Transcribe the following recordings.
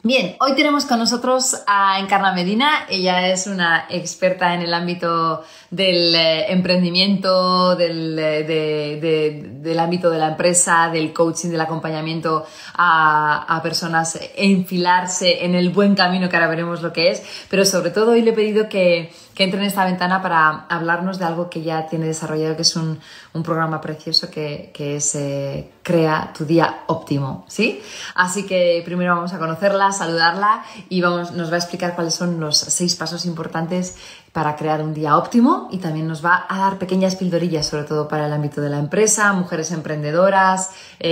Bien, hoy tenemos con nosotros a Encarna Medina. Ella es una experta en el ámbito del emprendimiento, del ámbito de la empresa, del coaching, del acompañamiento a personas, enfilarse en el buen camino, que ahora veremos lo que es. Pero sobre todo hoy le he pedido que entre en esta ventana para hablarnos de algo que ya tiene desarrollado, que es un programa precioso que es Crea tu día óptimo, ¿sí? Así que primero vamos a conocerla, saludarla y nos va a explicar cuáles son los 6 pasos importantes para crear un día óptimo, y también nos va a dar pequeñas pildorillas, sobre todo para el ámbito de la empresa, mujeres emprendedoras,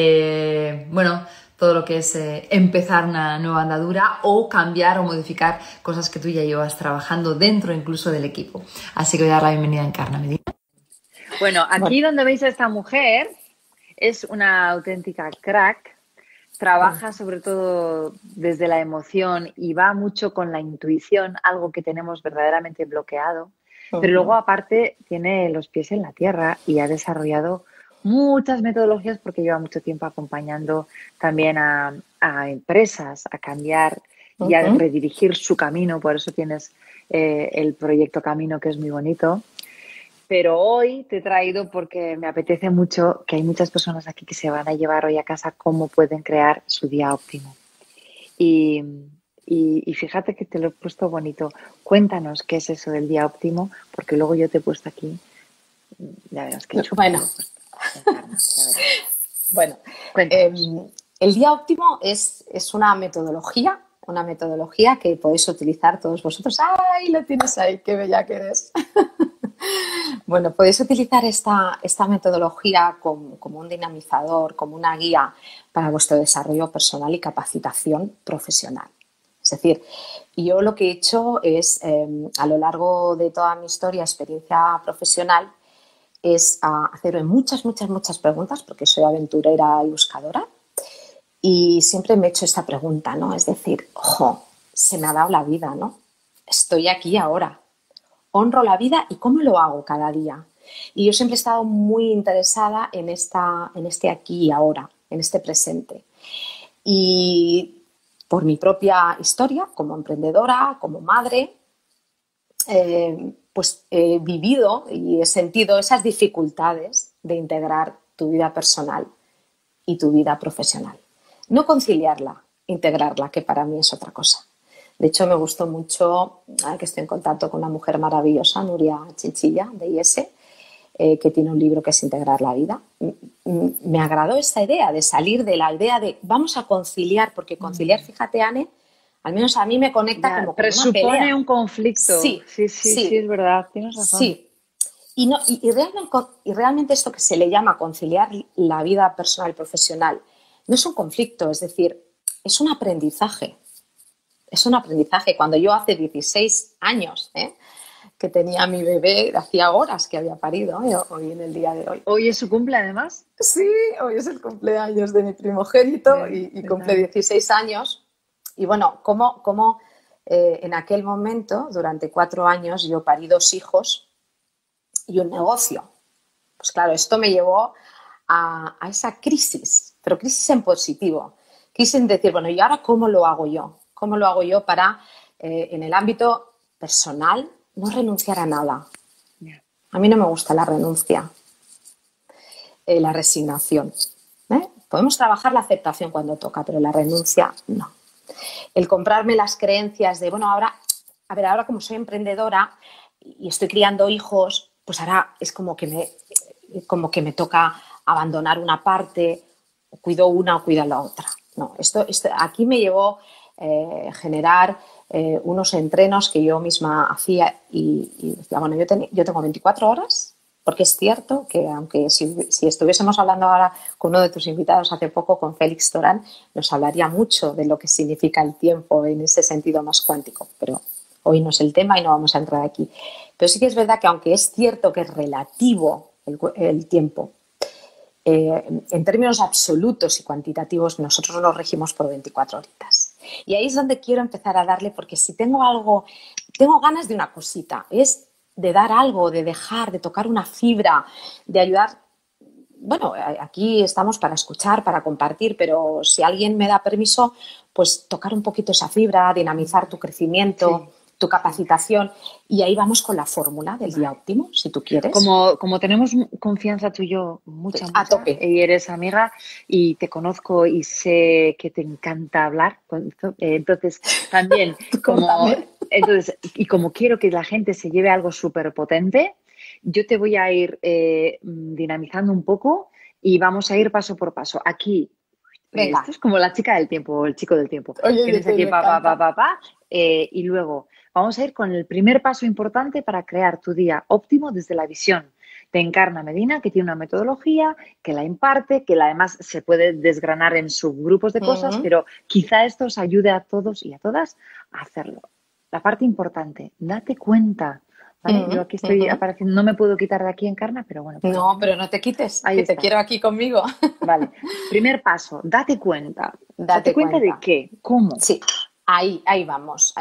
todo lo que es empezar una nueva andadura o cambiar o modificar cosas que tú ya llevas trabajando dentro incluso del equipo. Así que voy a dar la bienvenida a Encarna Medina. Bueno, aquí donde veis a esta mujer es una auténtica crack. Trabaja sobre todo desde la emoción y va mucho con la intuición, algo que tenemos verdaderamente bloqueado. Pero luego, aparte, tiene los pies en la tierra y ha desarrollado muchas metodologías, porque lleva mucho tiempo acompañando también a empresas a cambiar y a redirigir su camino. Por eso tienes el proyecto Camino, que es muy bonito. Pero hoy te he traído porque me apetece mucho, que hay muchas personas aquí que se van a llevar hoy a casa cómo pueden crear su día óptimo. Y fíjate que te lo he puesto bonito. Cuéntanos qué es eso del día óptimo, porque luego yo te he puesto aquí. Ya verás qué chulo. Bueno, el día óptimo es una metodología que podéis utilizar todos vosotros. ¡Ay, lo tienes ahí! ¡Qué bella que eres! Bueno, podéis utilizar esta metodología como un dinamizador, como una guía para vuestro desarrollo personal y capacitación profesional. Es decir, yo lo que he hecho es, a lo largo de toda mi historia, experiencia profesional, es hacerme muchas preguntas, porque soy aventurera y buscadora, y siempre me he hecho esta pregunta, ¿no? Es decir, ojo, se me ha dado la vida, ¿no? Estoy aquí ahora. Honro la vida y cómo lo hago cada día. Y yo siempre he estado muy interesada en este aquí y ahora, en este presente. Y por mi propia historia, como emprendedora, como madre, pues he vivido y he sentido esas dificultades de integrar tu vida personal y tu vida profesional. No conciliarla, integrarla, que para mí es otra cosa. De hecho, me gustó mucho, que estoy en contacto con una mujer maravillosa, Nuria Chinchilla, de IES, que tiene un libro que es Integrar la vida. Me agradó esta idea de salir de la idea de vamos a conciliar, porque conciliar, fíjate, Anne, al menos a mí me conecta como con una pelea. Presupone un conflicto. Sí, es verdad, tienes razón. Sí. Y realmente esto que se le llama conciliar la vida personal y profesional no es un conflicto, es decir, es un aprendizaje. Es un aprendizaje. Cuando yo hace 16 años que tenía a mi bebé, hacía horas que había parido, hoy en el día de hoy. ¿Hoy es su cumple, además? Sí, hoy es el cumpleaños de mi primogénito y cumple 16 años. Y bueno, como en aquel momento, durante 4 años, yo parí 2 hijos y un negocio. Pues claro, esto me llevó a esa crisis, pero crisis en positivo. Crisis en decir, bueno, ¿y ahora cómo lo hago yo? ¿Cómo lo hago yo para, en el ámbito personal, no renunciar a nada? A mí no me gusta la renuncia, la resignación. Podemos trabajar la aceptación cuando toca, pero la renuncia no. El comprarme las creencias de, bueno, ahora como soy emprendedora y estoy criando hijos, pues ahora es como que me toca abandonar una parte, o cuido una o cuido la otra. No, esto aquí me llevó generar unos entrenos que yo misma hacía y decía, bueno, yo tengo 24 horas, porque es cierto que aunque si estuviésemos hablando ahora con uno de tus invitados hace poco, con Félix Torán, nos hablaría mucho de lo que significa el tiempo en ese sentido más cuántico, pero hoy no es el tema y no vamos a entrar aquí. Pero sí que es verdad que aunque es cierto que es relativo el tiempo, en términos absolutos y cuantitativos, nosotros nos regimos por 24 horitas. Y ahí es donde quiero empezar a darle, porque si tengo ganas de una cosita, es de dar algo, de dejar, de tocar una fibra, de ayudar bueno, aquí estamos para escuchar, para compartir, pero si alguien me da permiso, pues tocar un poquito esa fibra, dinamizar tu crecimiento, tu capacitación, y ahí vamos con la fórmula del día óptimo, si tú quieres. Como tenemos confianza tú y yo, mucha, A tope. y eres amiga y te conozco y sé que te encanta hablar, entonces también como quiero que la gente se lleve algo súper potente, yo te voy a ir dinamizando un poco y vamos a ir paso por paso. Aquí, esto es como la chica del tiempo o el chico del tiempo. Oye, tienes aquí y luego vamos a ir con el primer paso importante para crear tu día óptimo desde la visión de Encarna Medina, que tiene una metodología, que la imparte, que además se puede desgranar en subgrupos de cosas, pero quizá esto os ayude a todos y a todas a hacerlo. La parte importante, date cuenta. ¿Vale? Yo aquí estoy apareciendo, no me puedo quitar de aquí, Encarna, pero bueno. Pues no, pero no te quites, ahí que está. Te quiero aquí conmigo. Vale, primer paso, date cuenta. ¿Date cuenta de qué? ¿Cómo? Sí, ahí vamos.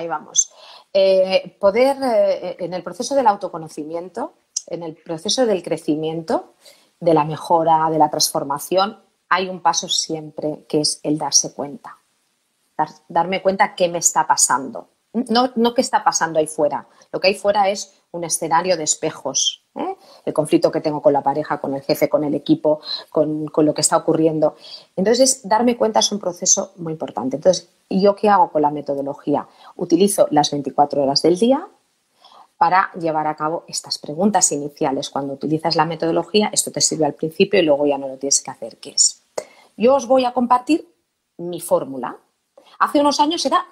En el proceso del autoconocimiento, en el proceso del crecimiento, de la mejora, de la transformación, hay un paso siempre que es el darse cuenta. Darme cuenta qué me está pasando. No qué está pasando ahí fuera. Lo que hay fuera es un escenario de espejos. El conflicto que tengo con la pareja, con el jefe, con el equipo, con lo que está ocurriendo. Entonces, darme cuenta es un proceso muy importante. Entonces, ¿yo qué hago con la metodología? Utilizo las 24 horas del día para llevar a cabo estas preguntas iniciales. Cuando utilizas la metodología, esto te sirve al principio y luego ya no lo tienes que hacer. ¿Qué es? Yo os voy a compartir mi fórmula. Hace unos años era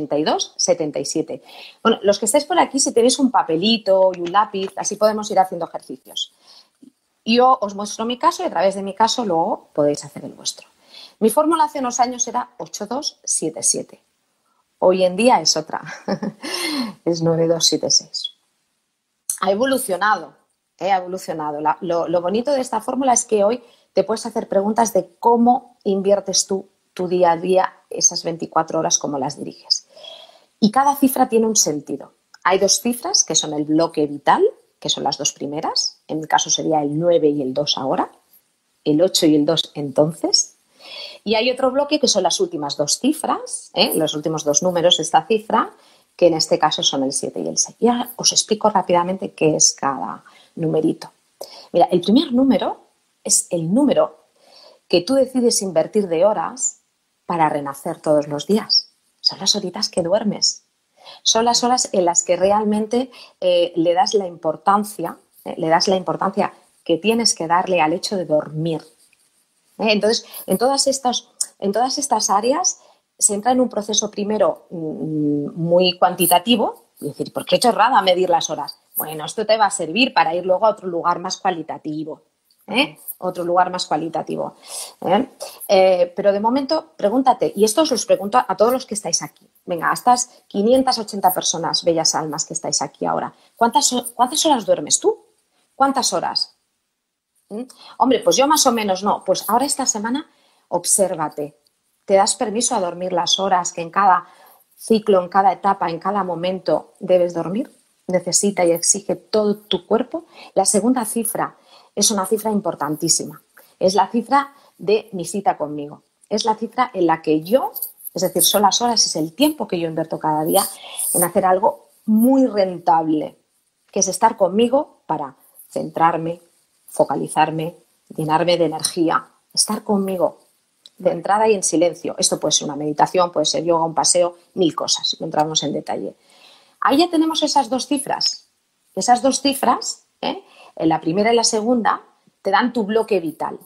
82-77. Bueno, los que estáis por aquí, si tenéis un papelito y un lápiz, así podemos ir haciendo ejercicios. Yo os muestro mi caso y a través de mi caso luego podéis hacer el vuestro. Mi fórmula hace unos años era 8277. Hoy en día es otra. Es 9276. Ha evolucionado. Ha evolucionado. Lo bonito de esta fórmula es que hoy te puedes hacer preguntas de cómo inviertes tú tu día a día, esas 24 horas, cómo las diriges. Y cada cifra tiene un sentido. Hay dos cifras que son el bloque vital, que son las dos primeras. En mi caso sería el 9 y el 2 ahora, el 8 y el 2 entonces. Y hay otro bloque que son las últimas dos cifras, los últimos dos números de esta cifra, que en este caso son el 7 y el 6. Y ahora os explico rápidamente qué es cada numerito. Mira, el primer número es el número que tú decides invertir de horas para renacer todos los días. Son las horitas que duermes. Son las horas en las que realmente le das la importancia que tienes que darle al hecho de dormir. Entonces, en todas estas áreas se entra en un proceso primero muy cuantitativo, y decir, ¿por qué chorrada medir las horas? Bueno, esto te va a servir para ir luego a otro lugar más cualitativo. Otro lugar más cualitativo. Pero de momento, pregúntate, y esto os los pregunto a todos los que estáis aquí. Venga, a estas 580 personas, bellas almas que estáis aquí ahora. ¿Cuántas horas duermes tú? ¿Cuántas horas? Hombre, pues yo más o menos no. Pues ahora esta semana, obsérvate. ¿Te das permiso a dormir las horas que en cada ciclo, en cada etapa, en cada momento debes dormir? Necesita y exige todo tu cuerpo. La segunda cifra es una cifra importantísima. Es la cifra de mi cita conmigo. Es la cifra en la que yo, es decir, son las horas, es el tiempo que yo invierto cada día en hacer algo muy rentable, que es estar conmigo para centrarme, focalizarme, llenarme de energía, estar conmigo, centrada y en silencio. Esto puede ser una meditación, puede ser yoga, un paseo, 1000 cosas, si no entramos en detalle. Ahí ya tenemos esas dos cifras. Esas dos cifras, en la primera y la segunda, te dan tu bloque vital.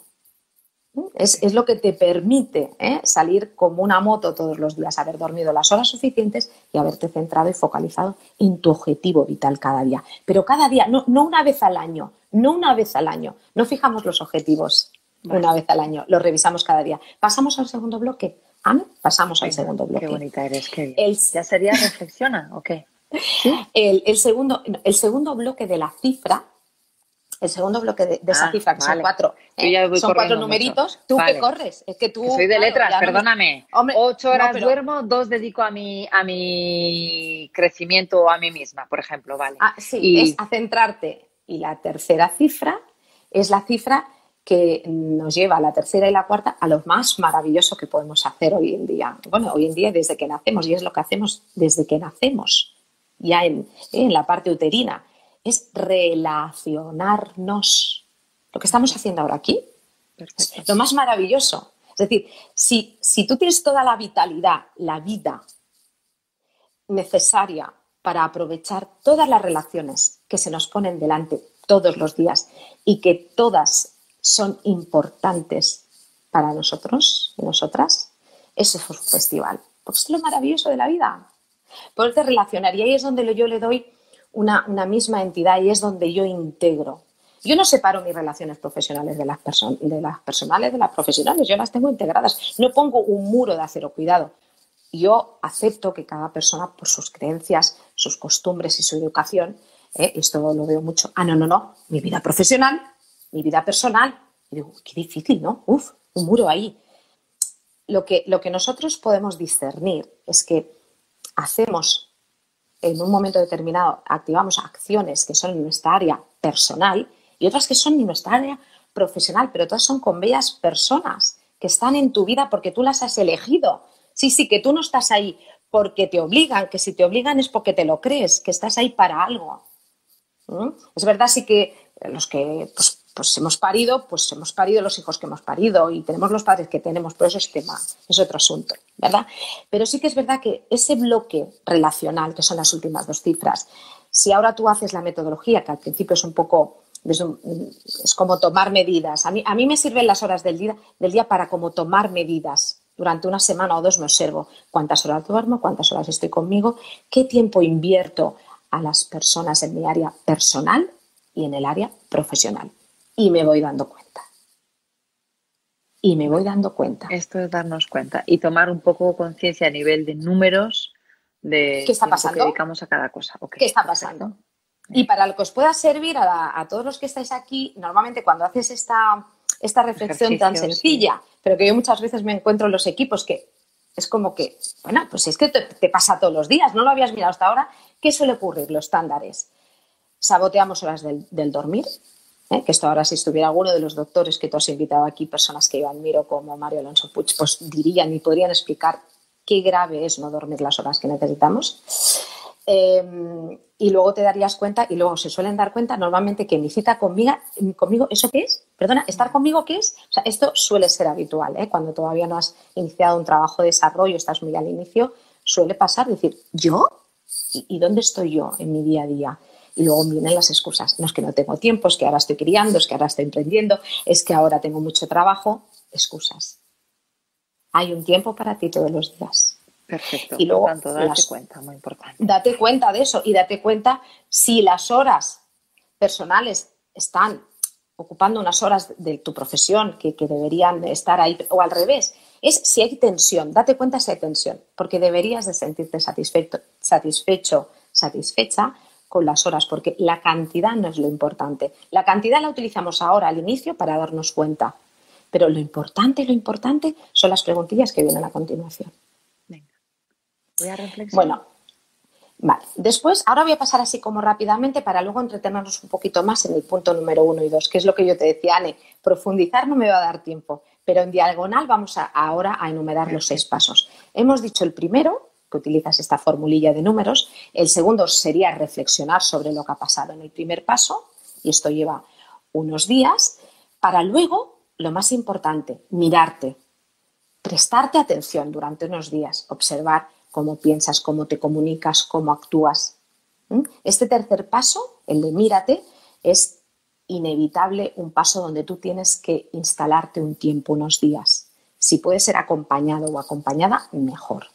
Es lo que te permite salir como una moto todos los días, haber dormido las horas suficientes y haberte centrado y focalizado en tu objetivo vital cada día. Pero cada día, no una vez al año, no fijamos los objetivos una vez al año, los revisamos cada día. ¿Pasamos al segundo bloque? Pasamos al segundo bloque. Qué bonita eres, qué bien. ¿Ya sería reflexiona o qué? ¿Sí? El segundo bloque de la cifra, el segundo bloque de esa cifra, que son cuatro, son cuatro numeritos. Mucho. ¿Tú qué corres? Es que tú... Que soy de letras, perdóname. Hombre, 8 horas duermo, 2 dedico a mi crecimiento o a mí misma, por ejemplo, ¿vale? Sí, es a centrarte. Y la tercera cifra es la cifra que nos lleva a la tercera y la cuarta a lo más maravilloso que podemos hacer hoy en día. Bueno, hoy en día desde que nacemos, y es lo que hacemos desde que nacemos, ya en la parte uterina, es relacionarnos. Lo que estamos haciendo ahora aquí, perfecto, lo más maravilloso. Es decir, si tú tienes toda la vitalidad, la vida necesaria para aprovechar todas las relaciones que se nos ponen delante todos los días y que todas son importantes para nosotros y nosotras, ese es un festival. Porque es lo maravilloso de la vida. Poderte relacionar. Y ahí es donde yo le doy una misma entidad y es donde yo integro. Yo no separo mis relaciones profesionales de las personales de las profesionales. Yo las tengo integradas. No pongo un muro de acero, cuidado. Yo acepto que cada persona, por sus creencias, sus costumbres y su educación, esto lo veo mucho. No. Mi vida profesional, mi vida personal. Y digo, qué difícil, ¿no? Un muro ahí. Lo que nosotros podemos discernir es que hacemos, en un momento determinado, activamos acciones que son en nuestra área personal y otras que son en nuestra área profesional, pero todas son con bellas personas que están en tu vida porque tú las has elegido. Sí, que tú no estás ahí porque te obligan, que si te obligan es porque te lo crees, que estás ahí para algo. Es verdad, sí que los que pues hemos parido los hijos que hemos parido y tenemos los padres que tenemos, pero eso es otro asunto, ¿verdad? Pero sí que es verdad que ese bloque relacional, que son las últimas 2 cifras, si ahora tú haces la metodología, que al principio es un poco, es como tomar medidas. A mí me sirven las horas del día para como tomar medidas. Durante una semana o 2 me observo cuántas horas duermo, cuántas horas estoy conmigo, qué tiempo invierto a las personas en mi área personal y en el área profesional. Y me voy dando cuenta. Esto es darnos cuenta y tomar un poco conciencia a nivel de números de qué está pasando, que dedicamos a cada cosa. Okay, ¿qué está pasando? Perfecto. Y para lo que os pueda servir a todos los que estáis aquí, normalmente cuando haces esta reflexión tan sencilla, sí, pero que yo muchas veces me encuentro en los equipos que es como que, bueno, pues es que te pasa todos los días, no lo habías mirado hasta ahora. ¿Qué suele ocurrir? Los estándares. Saboteamos horas del dormir, que esto ahora si estuviera alguno de los doctores que tú has invitado aquí, personas que yo admiro como Mario Alonso Puig, pues dirían y podrían explicar qué grave es no dormir las horas que necesitamos. Y luego te darías cuenta, y luego se suelen dar cuenta normalmente que mi cita conmigo, ¿eso qué es? Perdona, ¿estar conmigo qué es? O sea, esto suele ser habitual, cuando todavía no has iniciado un trabajo de desarrollo, estás muy al inicio, suele pasar, decir, ¿yo? ¿Y dónde estoy yo en mi día a día? Y luego vienen las excusas. No es que no tengo tiempo, es que ahora estoy criando, es que ahora estoy emprendiendo, es que ahora tengo mucho trabajo. Excusas. Hay un tiempo para ti todos los días. Perfecto. Y luego, por tanto, date cuenta, muy importante. Date cuenta de eso y date cuenta si las horas personales están ocupando unas horas de tu profesión que deberían estar ahí, o al revés. Es si hay tensión, date cuenta si hay tensión, porque deberías de sentirte satisfecha con las horas, porque la cantidad no es lo importante. La cantidad la utilizamos ahora al inicio para darnos cuenta, pero lo importante son las preguntillas que vienen a continuación. Venga, voy a reflexionar. Bueno, vale. Después, ahora voy a pasar así como rápidamente para luego entretenernos un poquito más en el punto número 1 y 2, que es lo que yo te decía, Anne, profundizar no me va a dar tiempo, pero en diagonal vamos ahora a enumerar los 6 pasos. Hemos dicho el primero, que utilizas esta formulilla de números. El segundo sería reflexionar sobre lo que ha pasado en el primer paso, y esto lleva unos días, para luego, lo más importante, mirarte, prestarte atención durante unos días, observar cómo piensas, cómo te comunicas, cómo actúas. Este tercer paso, el de mírate, es inevitable un paso donde tú tienes que instalarte un tiempo, unos días. Si puedes ser acompañado o acompañada, mejor.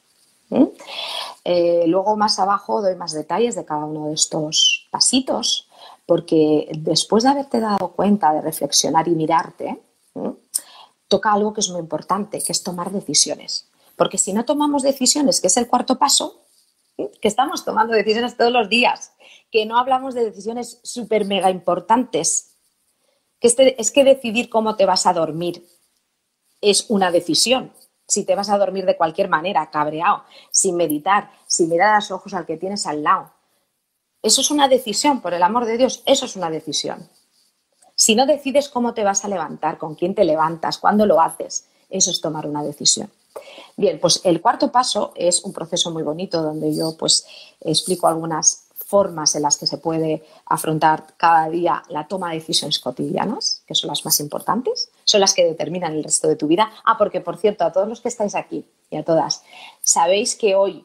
Luego más abajo doy más detalles de cada uno de estos pasitos, porque después de haberte dado cuenta de reflexionar y mirarte, toca algo que es muy importante, que es tomar decisiones. Porque si no tomamos decisiones, que es el cuarto paso, que estamos tomando decisiones todos los días, que no hablamos de decisiones súper mega importantes, que es que decidir cómo te vas a dormir es una decisión. Si te vas a dormir de cualquier manera, cabreado, sin meditar, sin mirar a los ojos al que tienes al lado. Eso es una decisión, por el amor de Dios, eso es una decisión. Si no decides cómo te vas a levantar, con quién te levantas, cuándo lo haces, eso es tomar una decisión. Bien, pues el cuarto paso es un proceso muy bonito donde yo pues explico algunas formas en las que se puede afrontar cada día la toma de decisiones cotidianas, que son las más importantes, son las que determinan el resto de tu vida. Porque por cierto, a todos los que estáis aquí y a todas, ¿sabéis que hoy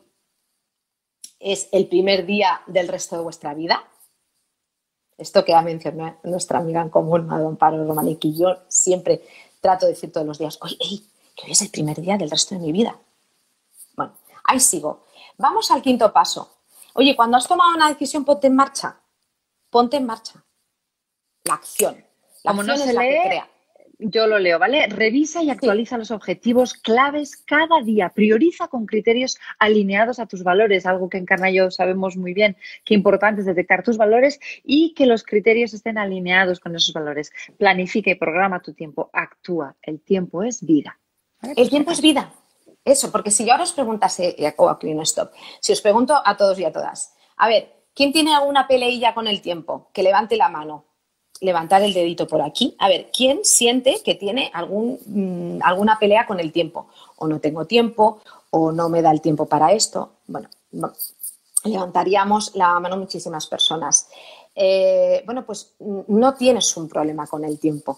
es el primer día del resto de vuestra vida? Esto que ha mencionado nuestra amiga en común, Madame Amparo Romani, que yo siempre trato de decir todos los días, oye, que hoy es el primer día del resto de mi vida. Bueno, ahí sigo. Vamos al quinto paso. Oye, cuando has tomado una decisión, ponte en marcha. Ponte en marcha. La acción. La Como acción no se es la lee, que crea. yo lo leo, ¿vale? Revisa y actualiza los objetivos claves cada día. Prioriza con criterios alineados a tus valores, algo que en Encarna y yo sabemos muy bien, que importante es detectar tus valores y que los criterios estén alineados con esos valores. Planifica y programa tu tiempo. Actúa. El tiempo es vida. ¿Vale? El tiempo es vida. Eso, porque si yo ahora os preguntase, aquí no stop, si os pregunto a todos y a todas, a ver, ¿quién tiene alguna peleilla con el tiempo? Que levante la mano. Levantar el dedito por aquí. A ver, ¿quién siente que tiene alguna pelea con el tiempo? O no tengo tiempo, o no me da el tiempo para esto. Bueno, levantaríamos la mano muchísimas personas. Bueno, pues no tienes un problema con el tiempo.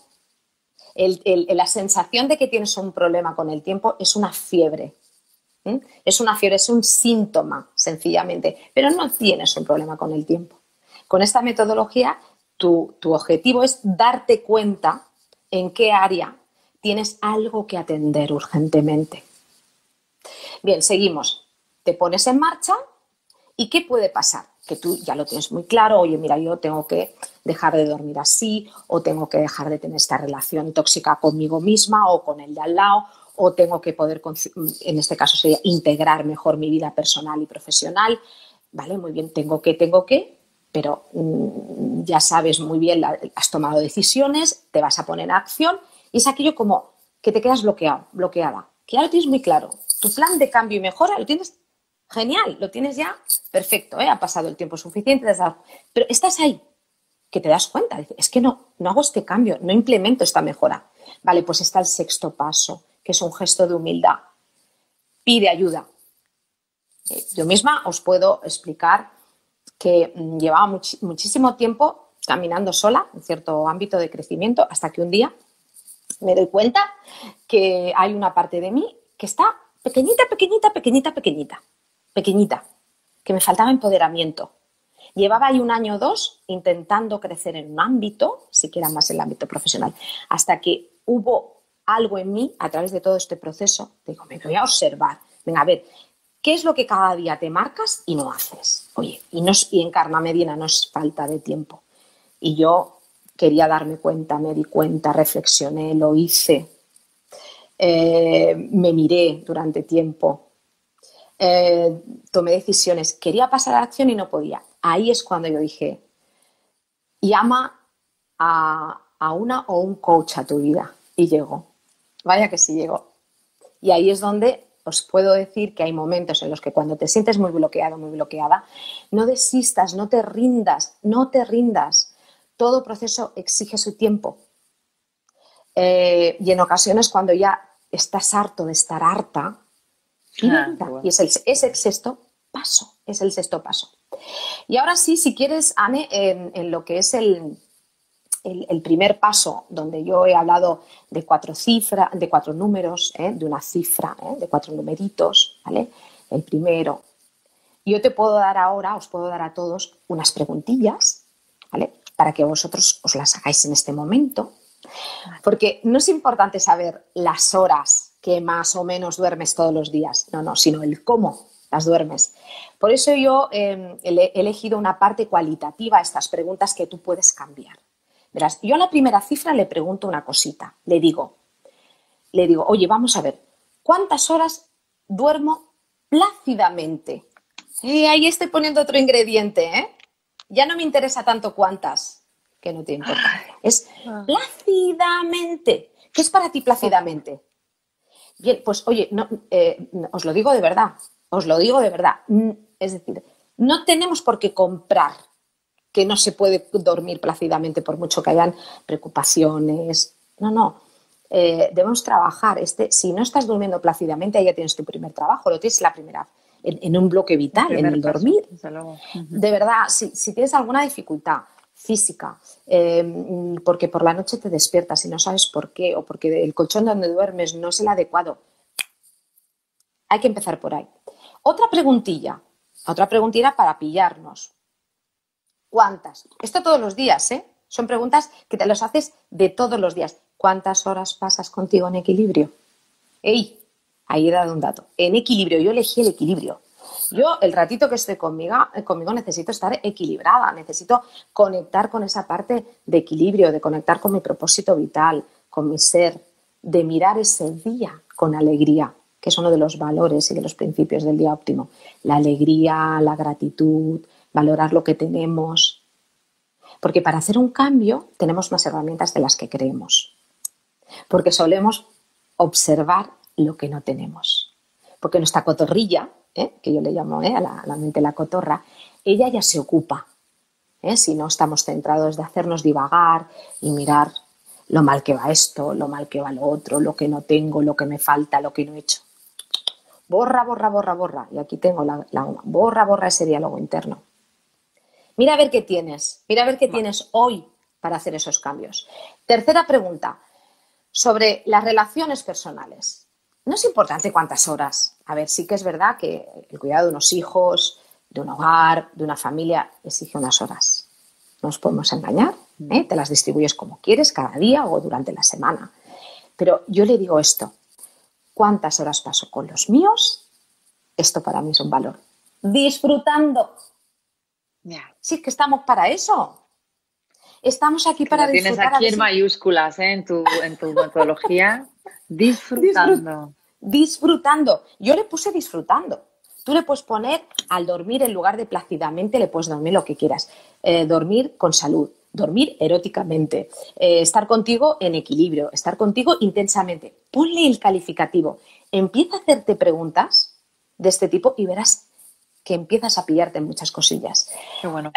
La sensación de que tienes un problema con el tiempo es una fiebre. Es una fiebre, es un síntoma, sencillamente. Pero no tienes un problema con el tiempo. Con esta metodología, tu objetivo es darte cuenta en qué área tienes algo que atender urgentemente. Bien, seguimos. Te pones en marcha y ¿qué puede pasar? Que tú ya lo tienes muy claro. Oye, mira, yo tengo que dejar de dormir así, o tengo que dejar de tener esta relación tóxica conmigo misma o con el de al lado, o tengo que poder, en este caso sería integrar mejor mi vida personal y profesional. Vale, muy bien, tengo que, pero ya sabes muy bien, has tomado decisiones, te vas a poner en acción y es aquello como que te quedas bloqueada, que ya lo tienes muy claro. Tu plan de cambio y mejora lo tienes genial, lo tienes ya perfecto, ha pasado el tiempo suficiente, pero estás ahí, que te das cuenta, es que no hago este cambio, no implemento esta mejora. Vale, pues está el sexto paso, que es un gesto de humildad. Pide ayuda. Yo misma os puedo explicar que llevaba muchísimo tiempo caminando sola en cierto ámbito de crecimiento hasta que un día me doy cuenta que hay una parte de mí que está pequeñita, que me faltaba empoderamiento. Llevaba ahí 1 año o 2 intentando crecer en un ámbito, siquiera más en el ámbito profesional, hasta que hubo algo en mí a través de todo este proceso. Digo, me voy a observar, venga, a ver, ¿qué es lo que cada día te marcas y no haces? Oye, y en Encarna Medina no es falta de tiempo. Y yo quería darme cuenta, me di cuenta, reflexioné, lo hice, me miré durante tiempo, tomé decisiones, quería pasar a la acción y no podía. Ahí es cuando yo dije, llama a una o un coach a tu vida. Y llegó. Vaya que sí llegó. Y ahí es donde os puedo decir que hay momentos en los que cuando te sientes muy bloqueado, muy bloqueada, no desistas, no te rindas. Todo proceso exige su tiempo. Y en ocasiones cuando ya estás harto de estar harta, y es el sexto paso, Y ahora sí, si quieres, Anne, en lo que es el primer paso, donde yo he hablado de 4 números, de una cifra, de 4 numeritos, ¿vale? El primero. Yo os puedo dar a todos unas preguntillas, ¿vale? Para que vosotros os las hagáis en este momento. Porque no es importante saber las horas que más o menos duermes todos los días, no, sino el cómo las duermes. Por eso yo he elegido una parte cualitativa a estas preguntas que tú puedes cambiar. Verás, yo a la primera cifra le pregunto una cosita, le digo, oye, vamos a ver, ¿cuántas horas duermo plácidamente? Ahí estoy poniendo otro ingrediente, Ya no me interesa tanto cuántas, que no tiene importancia. Es plácidamente. ¿Qué es para ti plácidamente? Bien, pues oye, os lo digo de verdad. Es decir, no tenemos por qué comprar que no se puede dormir plácidamente por mucho que hayan preocupaciones. No. Debemos trabajar. Si no estás durmiendo plácidamente, ahí ya tienes tu primer trabajo, lo tienes la primera, en un bloque vital, en el dormir. Desde luego. De verdad, si tienes alguna dificultad física, porque por la noche te despiertas y no sabes por qué, o porque el colchón donde duermes no es el adecuado, hay que empezar por ahí. Otra preguntilla para pillarnos. ¿Cuántas? Esto todos los días, ¿eh? Son preguntas que te las haces de todos los días. ¿Cuántas horas pasas contigo en equilibrio? ¡Ey! Ahí he dado un dato. En equilibrio, yo elegí el equilibrio. Yo, el ratito que estoy conmigo necesito estar equilibrada, necesito conectar con esa parte de equilibrio, de conectar con mi propósito vital, con mi ser, de mirar ese día con alegría, que es uno de los valores y de los principios del día óptimo. La alegría, la gratitud, valorar lo que tenemos. Porque para hacer un cambio tenemos más herramientas de las que creemos. Porque solemos observar lo que no tenemos. Porque nuestra cotorrilla, que yo le llamo a la mente la cotorra, ella ya se ocupa. Si no estamos centrados de hacernos divagar y mirar lo mal que va esto, lo mal que va lo otro, lo que no tengo, lo que me falta, lo que no he hecho. Borra. Y aquí tengo la borra ese diálogo interno. Mira a ver qué tienes. Tienes hoy para hacer esos cambios. Tercera pregunta, sobre las relaciones personales. No es importante cuántas horas. A ver, sí que es verdad que el cuidado de unos hijos, de un hogar, de una familia, exige unas horas. No nos podemos engañar, te las distribuyes como quieres, cada día o durante la semana. Pero yo le digo esto, ¿cuántas horas paso con los míos? Esto para mí es un valor. Disfrutando. Sí, que estamos para eso. Estamos aquí para disfrutar. Tienes aquí en mayúsculas, en tu metodología. Disfrutando. Disfrutando. Yo le puse disfrutando. Tú le puedes poner al dormir, en lugar de plácidamente, le puedes dormir lo que quieras. Dormir con salud, dormir eróticamente, estar contigo en equilibrio, estar contigo intensamente. Ponle el calificativo. Empieza a hacerte preguntas de este tipo y verás que empiezas a pillarte en muchas cosillas. Qué bueno.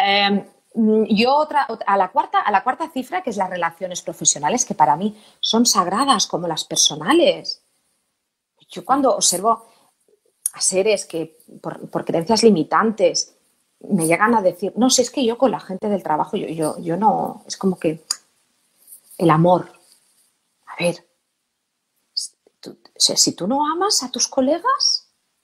Yo a la cuarta cifra, que es las relaciones profesionales, que para mí son sagradas como las personales. Yo cuando observo a seres que por creencias limitantes me llegan a decir, no sé, es que yo con la gente del trabajo, yo no, es como que el amor. A ver, si tú no amas a tus colegas,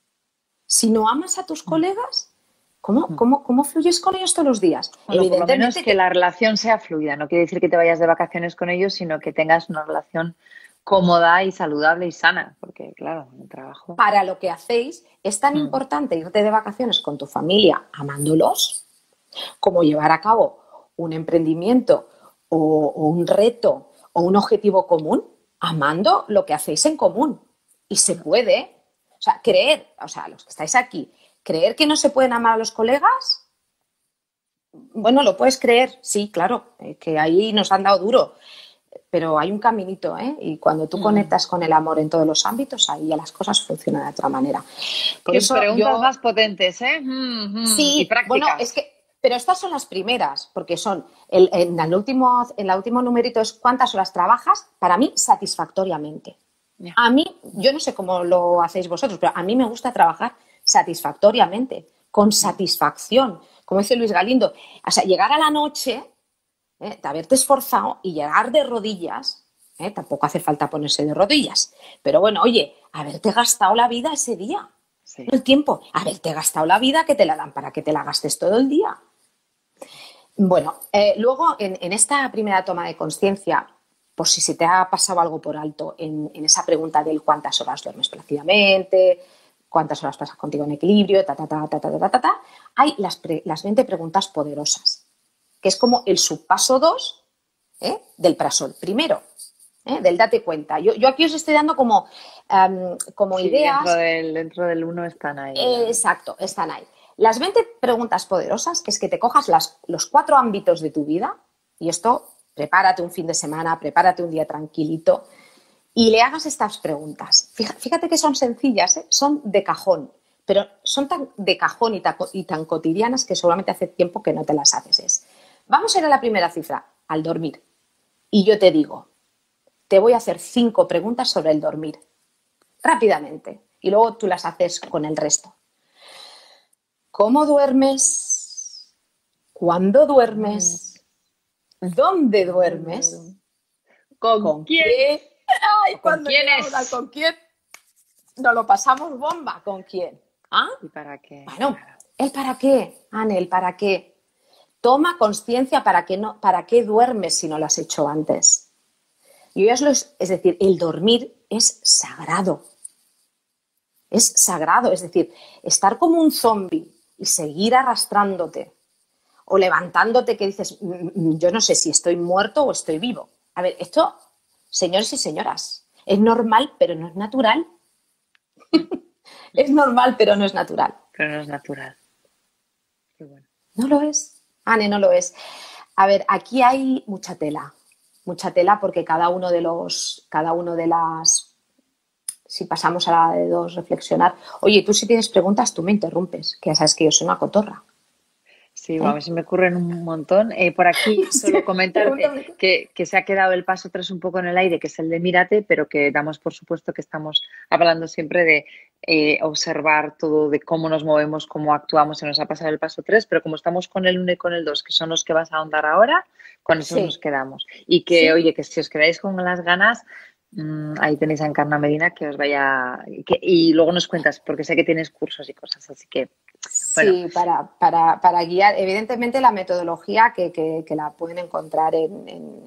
¿cómo fluyes con ellos todos los días? Bueno, evidentemente, por lo menos que la relación sea fluida. No quiere decir que te vayas de vacaciones con ellos, sino que tengas una relación cómoda y saludable y sana. Porque, claro, en el trabajo... Para lo que hacéis, es tan importante irte de vacaciones con tu familia amándolos, como llevar a cabo un emprendimiento o un reto o un objetivo común, amando lo que hacéis en común. Y se puede... O sea, los que estáis aquí, creer que no se pueden amar a los colegas, bueno, lo puedes creer, sí, claro, que ahí nos han dado duro, pero hay un caminito, y cuando tú conectas con el amor en todos los ámbitos, ahí ya las cosas funcionan de otra manera. Por eso preguntas más potentes, sí, y prácticas. Bueno, pero estas son las primeras, porque son, en el último numerito es ¿cuántas horas trabajas? Para mí, satisfactoriamente. A mí, yo no sé cómo lo hacéis vosotros, pero a mí me gusta trabajar satisfactoriamente, con satisfacción, como dice Luis Galindo. O sea, llegar a la noche, de haberte esforzado y llegar de rodillas, tampoco hace falta ponerse de rodillas, pero bueno, oye, haberte gastado la vida ese día, no el tiempo, haberte gastado la vida que te la dan para que te la gastes todo el día. Bueno, luego en esta primera toma de conciencia, por si se te ha pasado algo por alto en esa pregunta del cuántas horas duermes plácidamente, cuántas horas pasas contigo en equilibrio, hay las 20 preguntas poderosas, que es como el subpaso 2 del Prasol. Primero, del date cuenta. Yo aquí os estoy dando como ideas. Dentro del 1 están ahí. Exacto, están ahí. Las 20 preguntas poderosas es que te cojas los 4 ámbitos de tu vida, y esto... Prepárate un fin de semana, prepárate un día tranquilito y le hagas estas preguntas. Fíjate que son sencillas, son de cajón, pero son tan de cajón y tan cotidianas que seguramente hace tiempo que no te las haces. Vamos a ir a la primera cifra, al dormir. Y yo te digo, te voy a hacer 5 preguntas sobre el dormir, rápidamente, y luego tú las haces con el resto. ¿Cómo duermes? ¿Cuándo duermes? ¿Dónde duermes? ¿Con quién? ¿Qué? Ay, ¿Con quiénes? ¿Con quién? Nos lo pasamos bomba. ¿Con quién? ¿Ah? ¿Y para qué? Bueno, ¿el para qué? Anne, ¿el para qué? Toma conciencia para qué duermes si no lo has hecho antes. Es decir, el dormir es sagrado. Es sagrado, es decir, estar como un zombi y seguir arrastrándote o levantándote que dices, yo no sé si estoy muerto o estoy vivo. A ver, esto, señores y señoras, es normal, pero no es natural. Es normal, pero no es natural. Pero no es natural. Qué bueno. No lo es. Anne, no lo es. A ver, aquí hay mucha tela porque cada uno de las... Si pasamos a la de 2, reflexionar. Oye, tú si tienes preguntas, tú me interrumpes, que ya sabes que yo soy una cotorra. Sí, a mí se me ocurren un montón. Por aquí solo comentarte que se ha quedado el paso 3 un poco en el aire, que es el de mírate, pero que damos por supuesto que estamos hablando siempre de observar todo, de cómo nos movemos, cómo actuamos. Se nos ha pasado el paso 3, pero como estamos con el 1 y con el 2, que son los que vas a ahondar ahora, con eso nos quedamos. Y que, oye, que si os quedáis con las ganas... ahí tenéis a Encarna Medina que os vaya y luego nos cuentas porque sé que tienes cursos y cosas, así que bueno. Sí, para guiar, evidentemente la metodología que la pueden encontrar en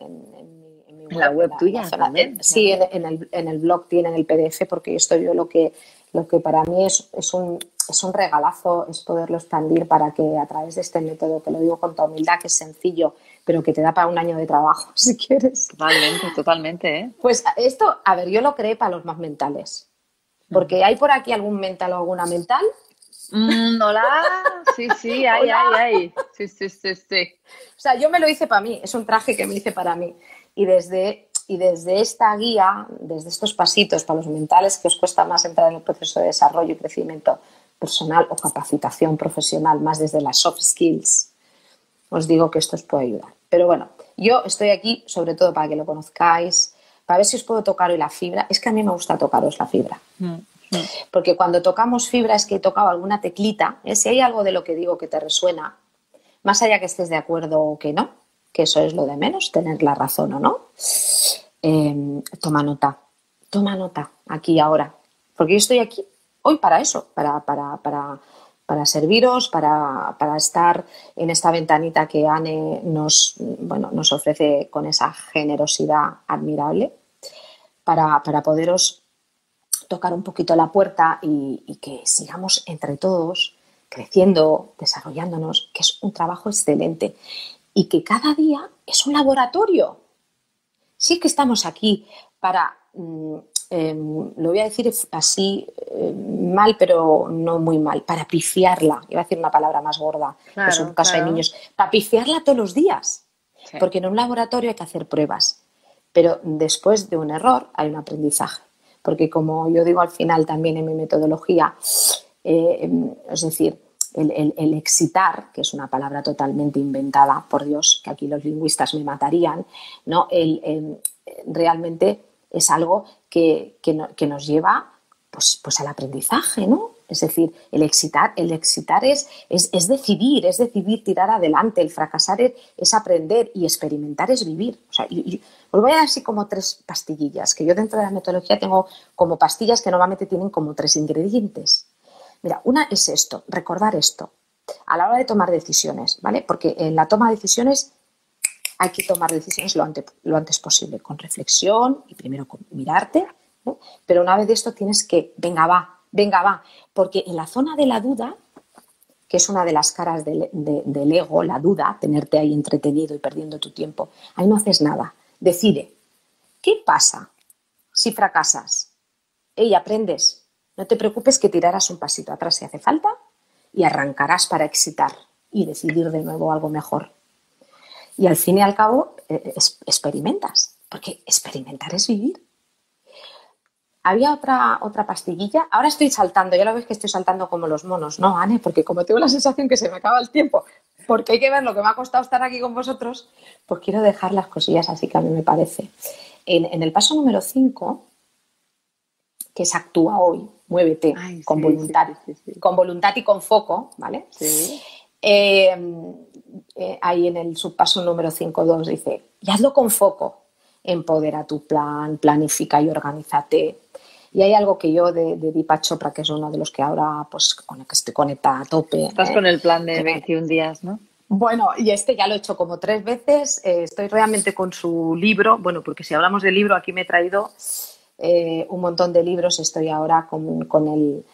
mi web, en la web tuya también. Sí, en el blog tienen el PDF, porque esto yo lo que para mí es un regalazo, es poderlo expandir para que a través de este método, que lo digo con toda humildad, que es sencillo, pero que te da para un año de trabajo, si quieres. Totalmente, ¿eh? Pues esto, a ver, yo lo creé para los más mentales, porque hay por aquí algún mental o alguna mental. Hola, sí, hay. Sí. O sea, yo me lo hice para mí, es un traje que me hice para mí. Y desde esta guía, desde estos pasitos para los mentales que os cuesta más entrar en el proceso de desarrollo y crecimiento personal o capacitación profesional, más desde las soft skills, os digo que esto os puede ayudar. Pero bueno, yo estoy aquí sobre todo para que lo conozcáis, para ver si os puedo tocar hoy la fibra. Es que a mí me gusta tocaros la fibra. Porque cuando tocamos fibra es que he tocado alguna teclita, ¿eh? Si hay algo de lo que digo que te resuena, más allá que estés de acuerdo o que no, que eso es lo de menos, tener la razón o no, toma nota aquí y ahora, porque yo estoy aquí hoy para eso, para serviros, para estar en esta ventanita que Anne nos ofrece con esa generosidad admirable, para poderos tocar un poquito la puerta y que sigamos entre todos creciendo, desarrollándonos, que es un trabajo excelente y que cada día es un laboratorio. Sí que estamos aquí para, lo voy a decir así mal, pero no muy mal, para pifiarla. Iba a decir una palabra más gorda, claro, pues en caso hay niños, para pifiarla todos los días. Sí. Porque en un laboratorio hay que hacer pruebas, pero después de un error hay un aprendizaje. Porque como yo digo al final también en mi metodología, es decir, el excitar, que es una palabra totalmente inventada, por Dios, que aquí los lingüistas me matarían, ¿no? Realmente es algo que nos lleva pues al aprendizaje, ¿no? Es decir, el excitar es decidir tirar adelante. El fracasar es aprender y experimentar es vivir. O sea, os voy a dar así como 3 pastillillas, que yo dentro de la metodología tengo como pastillas que normalmente tienen como 3 ingredientes. Mira, una es esto, recordar esto a la hora de tomar decisiones, ¿vale? Porque en la toma de decisiones hay que tomar decisiones lo antes posible, con reflexión y primero con mirarte, ¿no? Pero una vez de esto tienes que, venga va, porque en la zona de la duda, que es una de las caras del ego, la duda, tenerte ahí entretenido y perdiendo tu tiempo, ahí no haces nada. Decide, ¿qué pasa si fracasas? Aprendes. No te preocupes que tirarás un pasito atrás si hace falta y arrancarás para excitar y decidir de nuevo algo mejor. Y al fin y al cabo experimentas, porque experimentar es vivir. Había otra pastillilla. Ahora estoy saltando, ya lo ves que estoy saltando como los monos, ¿no, Anne? Porque como tengo la sensación que se me acaba el tiempo, porque hay que ver lo que me ha costado estar aquí con vosotros, pues quiero dejar las cosillas así que a mí me parece. En el paso número 5, que es actúa hoy, muévete, con voluntad, con voluntad y con foco, ¿vale? Sí. Ahí en el subpaso número 5.2 dice, y hazlo con foco, empodera tu plan, planifica y organízate. Y hay algo que yo de Deepak Chopra, que es uno de los que ahora pues, con el que estoy conectada a tope. Estás con el plan de 21 días, ¿no? Bueno, y ya lo he hecho como 3 veces. Estoy realmente con su libro. Bueno, porque si hablamos de libro, aquí me he traído un montón de libros. Estoy ahora con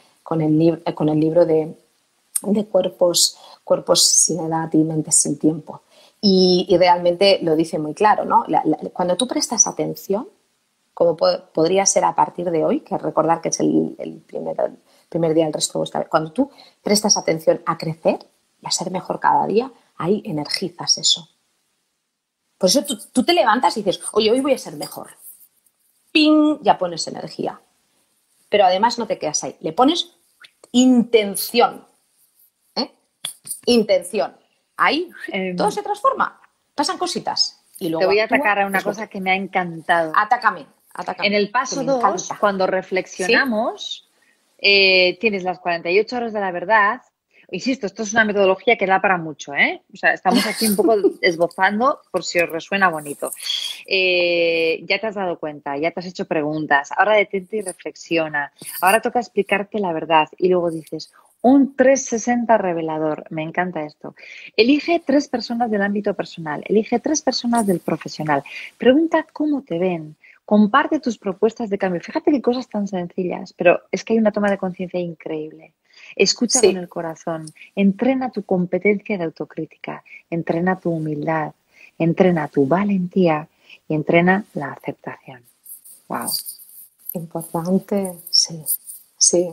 el libro de cuerpos sin edad y mentes sin tiempo. Y realmente lo dice muy claro, ¿no? Cuando tú prestas atención, como podría ser a partir de hoy, que recordar que es el primer día del resto de vuestra vida, cuando tú prestas atención a crecer y a ser mejor cada día, ahí energizas eso. Por eso tú te levantas y dices, oye, hoy voy a ser mejor. ¡Ping! Ya pones energía. Pero además no te quedas ahí, le pones intención. Intención. Ahí todo se transforma, pasan cositas. Y luego te voy a atacar a una cosa que me ha encantado. Atácame. En el paso 2, cuando reflexionamos, ¿sí? Tienes las 48 horas de la verdad. Insisto, esto es una metodología que da para mucho, ¿eh? O sea, estamos aquí un poco esbozando por si os resuena bonito. Ya te has dado cuenta, ya te has hecho preguntas, ahora detente y reflexiona. Ahora toca explicarte la verdad y luego dices, un 360 revelador, me encanta esto. Elige 3 personas del ámbito personal, elige 3 personas del profesional. Pregunta cómo te ven. Comparte tus propuestas de cambio. Fíjate qué cosas tan sencillas, pero es que hay una toma de conciencia increíble. Escucha con el corazón, entrena tu competencia de autocrítica, entrena tu humildad, entrena tu valentía y entrena la aceptación. ¡Wow! Importante, sí.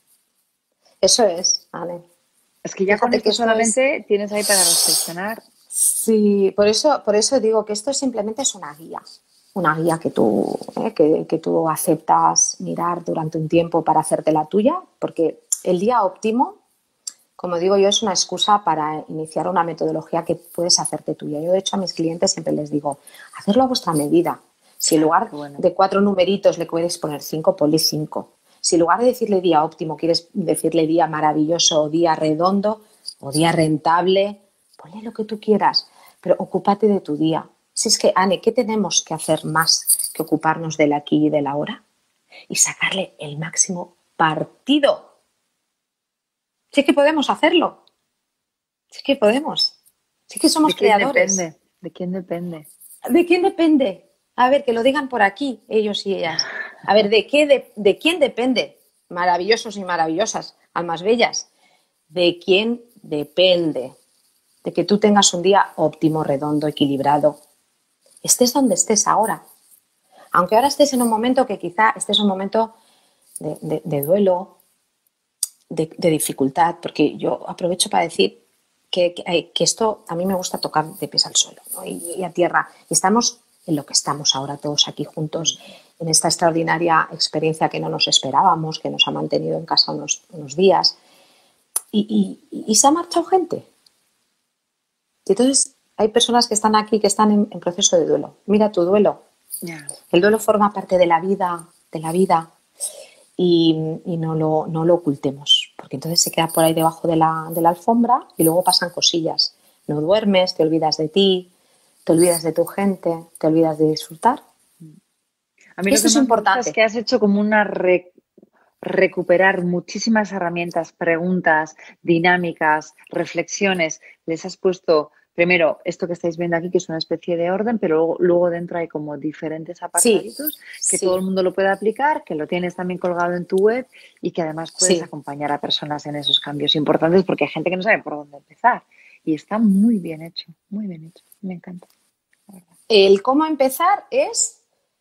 Eso es, Anne. Es que ya con esto solamente tienes ahí para reflexionar. Sí, por eso digo que esto simplemente es una guía que tú aceptas mirar durante un tiempo para hacerte la tuya, porque el día óptimo, como digo yo, es una excusa para iniciar una metodología que puedes hacerte tuya. Yo, de hecho, a mis clientes siempre les digo, hacerlo a vuestra medida. Si en lugar de 4 numeritos le puedes poner 5, ponle 5. Si en lugar de decirle día óptimo, quieres decirle día maravilloso o día redondo o día rentable, ponle lo que tú quieras, pero ocúpate de tu día. Si es que, Anne, ¿qué tenemos que hacer más que ocuparnos del aquí y del ahora? Y sacarle el máximo partido. Sí que podemos hacerlo. Sí que podemos. Sí que somos creadores. ¿De quién depende? ¿De quién depende? A ver, que lo digan por aquí, ellos y ellas. A ver, ¿de quién depende? Maravillosos y maravillosas, almas bellas. ¿De quién depende? De que tú tengas un día óptimo, redondo, equilibrado. Estés donde estés ahora. Aunque ahora estés en un momento que quizá estés en un momento de duelo, de dificultad, porque yo aprovecho para decir que esto a mí me gusta tocar de pies al suelo, ¿no? y a tierra. Y estamos en lo que estamos ahora todos aquí juntos, en esta extraordinaria experiencia que no nos esperábamos, que nos ha mantenido en casa unos días. Y se ha marchado gente. Y entonces hay personas que están aquí, que están en proceso de duelo. Mira tu duelo. Yeah. El duelo forma parte de la vida, y no lo ocultemos, porque entonces se queda por ahí debajo de la alfombra y luego pasan cosillas. No duermes, te olvidas de ti, te olvidas de tu gente, te olvidas de disfrutar. A mí eso es importante. Es que has hecho como una recuperar muchísimas herramientas, preguntas, dinámicas, reflexiones. Les has puesto primero esto que estáis viendo aquí, que es una especie de orden, pero luego dentro hay como diferentes apartaditos que todo el mundo lo puede aplicar, que lo tienes también colgado en tu web y que además puedes acompañar a personas en esos cambios importantes, porque hay gente que no sabe por dónde empezar. Y está muy bien hecho, me encanta. El cómo empezar es,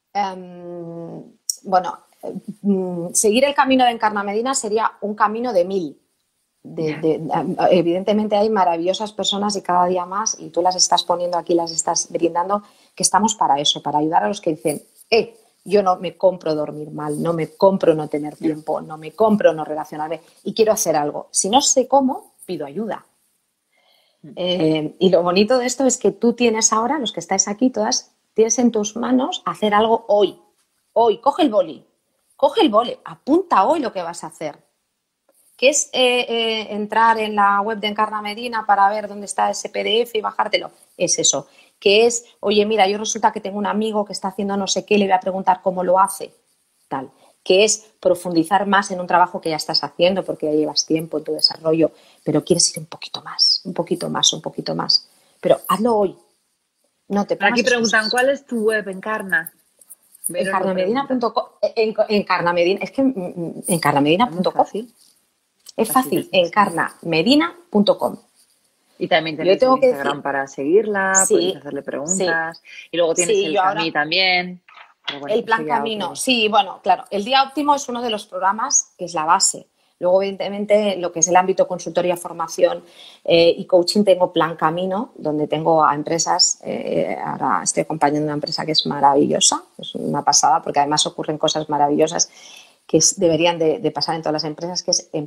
seguir el camino de Encarna Medina sería un camino de 1000. Evidentemente hay maravillosas personas y cada día más, y tú las estás poniendo aquí, las estás brindando, que estamos para eso, para ayudar a los que dicen, yo no me compro dormir mal, no me compro no tener tiempo, no me compro no relacionarme y quiero hacer algo. Si no sé cómo, pido ayuda. Y lo bonito de esto es que tú tienes ahora, los que estáis aquí todas, tienes en tus manos hacer algo hoy. Hoy, coge el boli, apunta hoy lo que vas a hacer. ¿Qué es entrar en la web de Encarna Medina para ver dónde está ese PDF y bajártelo? Es eso. ¿Qué es, oye, mira, yo resulta que tengo un amigo que está haciendo no sé qué, le voy a preguntar cómo lo hace? Tal. Que es profundizar más en un trabajo que ya estás haciendo porque ya llevas tiempo en tu desarrollo, pero quieres ir un poquito más. Pero hazlo hoy. No te pongas Aquí preguntan, excusas. ¿cuál es tu web, Encarna? Encarnamedina.com. Encarnamedina, es que encarnamedina.com. Es fácil, encarnamedina.com. Y también tenéis el Instagram para seguirla, podéis hacerle preguntas. Y luego tienes el Camí también. Bueno, el Plan Camino, sí, bueno, claro. El Día Óptimo es uno de los programas que es la base. Luego, evidentemente, lo que es el ámbito consultoría, formación y coaching, tengo Plan Camino, donde tengo a empresas. Ahora estoy acompañando una empresa que es maravillosa, es una pasada, porque además ocurren cosas maravillosas que deberían de pasar en todas las empresas, que es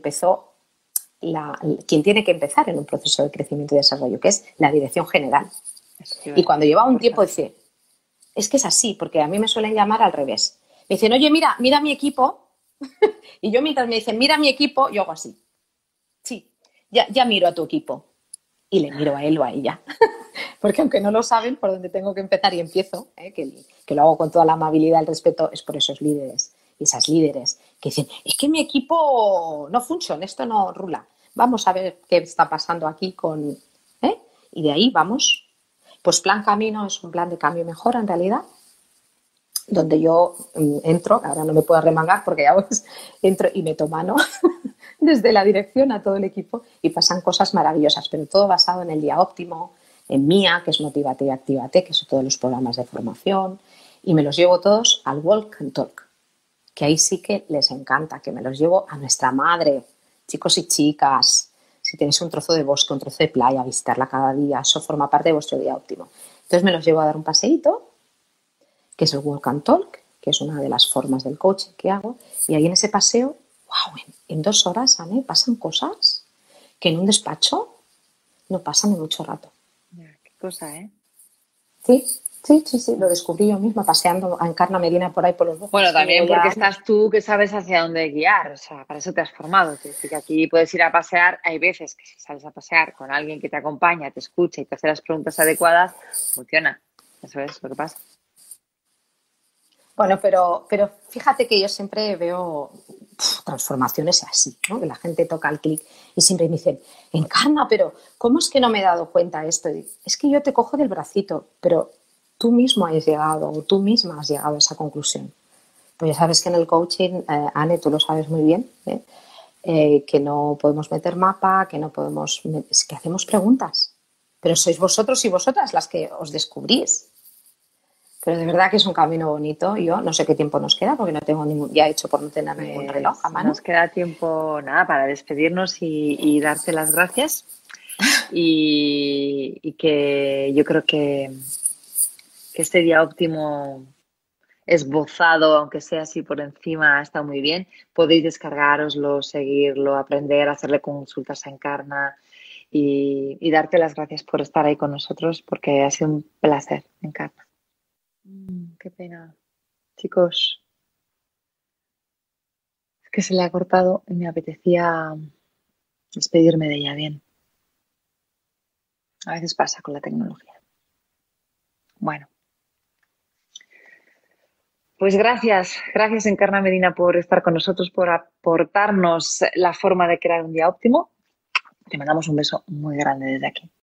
quien tiene que empezar en un proceso de crecimiento y desarrollo, que es la dirección general. Y cuando lleva un tiempo dice, es que es así, porque a mí me suelen llamar al revés. Me dicen, oye, mira mi equipo. Y yo mientras me dicen, mira mi equipo, yo hago así. Sí, ya miro a tu equipo. Y le miro a él o a ella. Porque aunque no lo saben por dónde tengo que empezar y empiezo, que lo hago con toda la amabilidad y el respeto, es por esos líderes y esas líderes que dicen, es que mi equipo no funciona, esto no rula. Vamos a ver qué está pasando aquí con... Y de ahí vamos. Pues Plan Camino es un plan de cambio y mejora en realidad, donde yo entro, ahora no me puedo arremangar porque ya pues, entro y meto mano desde la dirección a todo el equipo y pasan cosas maravillosas, pero todo basado en el Día Óptimo, en MIA, que es Motívate y Actívate, que son todos los programas de formación, y me los llevo todos al Walk and Talk, que ahí sí que les encanta, que me los llevo a nuestra madre, chicos y chicas. Si tenéis un trozo de bosque, un trozo de playa, visitarla cada día, eso forma parte de vuestro Día Óptimo. Entonces me los llevo a dar un paseíto, que es el Walk and Talk, que es una de las formas del coaching que hago, y ahí en ese paseo, wow, en 2 horas, Anne, pasan cosas que en un despacho no pasan en mucho rato. Qué cosa, ¿eh? Sí, lo descubrí yo misma paseando a Encarna Medina por ahí por los bosques. Bueno, también porque estás tú que sabes hacia dónde guiar, o sea, para eso te has formado. Es decir, que aquí puedes ir a pasear, hay veces que si sales a pasear con alguien que te acompaña, te escucha y te hace las preguntas adecuadas, funciona. Eso es lo que pasa. Bueno, pero fíjate que yo siempre veo transformaciones así, ¿no? Que la gente toca el clic y siempre me dicen, Encarna, pero ¿cómo es que no me he dado cuenta de esto? Es que yo te cojo del bracito, pero tú mismo has llegado, o tú misma has llegado a esa conclusión. Pues ya sabes que en el coaching, Anne, tú lo sabes muy bien, que no podemos meter mapa, que no podemos... Es que hacemos preguntas, pero sois vosotros y vosotras las que os descubrís. Pero de verdad que es un camino bonito. Yo no sé qué tiempo nos queda porque no tengo ya hecho por no tener ningún reloj a mano. Nos queda tiempo, nada, para despedirnos y darte las gracias. Y que yo creo que este Día Óptimo esbozado, aunque sea así por encima, está muy bien. Podéis descargaroslo, seguirlo, aprender, hacerle consultas a Encarna y darte las gracias por estar ahí con nosotros porque ha sido un placer, Encarna. Qué pena. Chicos, es que se le ha cortado y me apetecía despedirme de ella bien. A veces pasa con la tecnología. Bueno. Pues gracias Encarna Medina por estar con nosotros, por aportarnos la forma de crear un día óptimo. Te mandamos un beso muy grande desde aquí.